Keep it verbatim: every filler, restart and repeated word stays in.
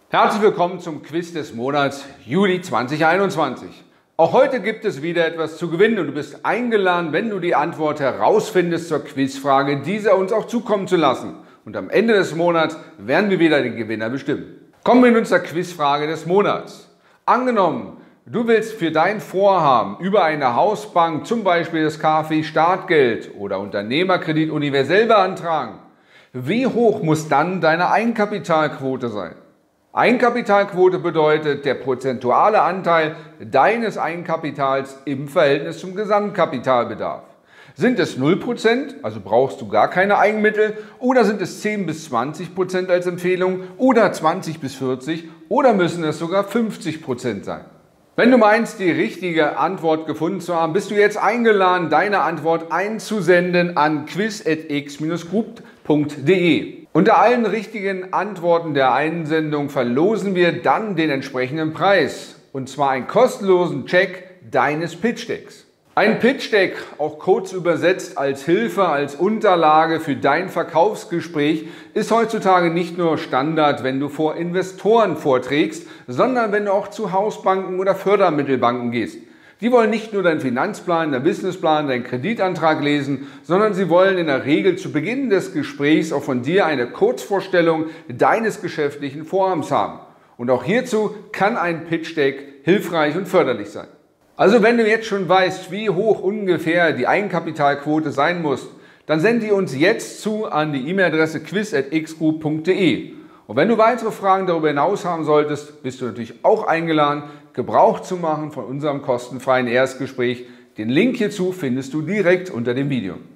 Herzlich willkommen zum Quiz des Monats Juli zweitausendeinundzwanzig. Auch heute gibt es wieder etwas zu gewinnen und du bist eingeladen, wenn du die Antwort herausfindest zur Quizfrage, diese uns auch zukommen zu lassen. Und am Ende des Monats werden wir wieder den Gewinner bestimmen. Kommen wir nun zur Quizfrage des Monats. Angenommen, du willst für dein Vorhaben über eine Hausbank zum Beispiel das KfW Startgeld oder Unternehmerkredit universell beantragen. Wie hoch muss dann deine Eigenkapitalquote sein? Eigenkapitalquote bedeutet der prozentuale Anteil deines Eigenkapitals im Verhältnis zum Gesamtkapitalbedarf. Sind es null Prozent, also brauchst du gar keine Eigenmittel, oder sind es zehn bis zwanzig Prozent als Empfehlung oder zwanzig bis vierzig oder müssen es sogar fünfzig Prozent sein? Wenn du meinst, die richtige Antwort gefunden zu haben, bist du jetzt eingeladen, deine Antwort einzusenden an quiz at x group punkt de. Unter allen richtigen Antworten der Einsendung verlosen wir dann den entsprechenden Preis, und zwar einen kostenlosen Check deines Pitch-Decks. Ein Pitch-Deck, auch kurz übersetzt als Hilfe, als Unterlage für dein Verkaufsgespräch, ist heutzutage nicht nur Standard, wenn du vor Investoren vorträgst, sondern wenn du auch zu Hausbanken oder Fördermittelbanken gehst. Die wollen nicht nur deinen Finanzplan, deinen Businessplan, deinen Kreditantrag lesen, sondern sie wollen in der Regel zu Beginn des Gesprächs auch von dir eine Kurzvorstellung deines geschäftlichen Vorhabens haben. Und auch hierzu kann ein Pitch-Deck hilfreich und förderlich sein. Also wenn du jetzt schon weißt, wie hoch ungefähr die Eigenkapitalquote sein muss, dann sende die uns jetzt zu an die E-Mail-Adresse quiz at x group punkt de. Und wenn du weitere Fragen darüber hinaus haben solltest, bist du natürlich auch eingeladen, Gebrauch zu machen von unserem kostenfreien Erstgespräch. Den Link hierzu findest du direkt unter dem Video.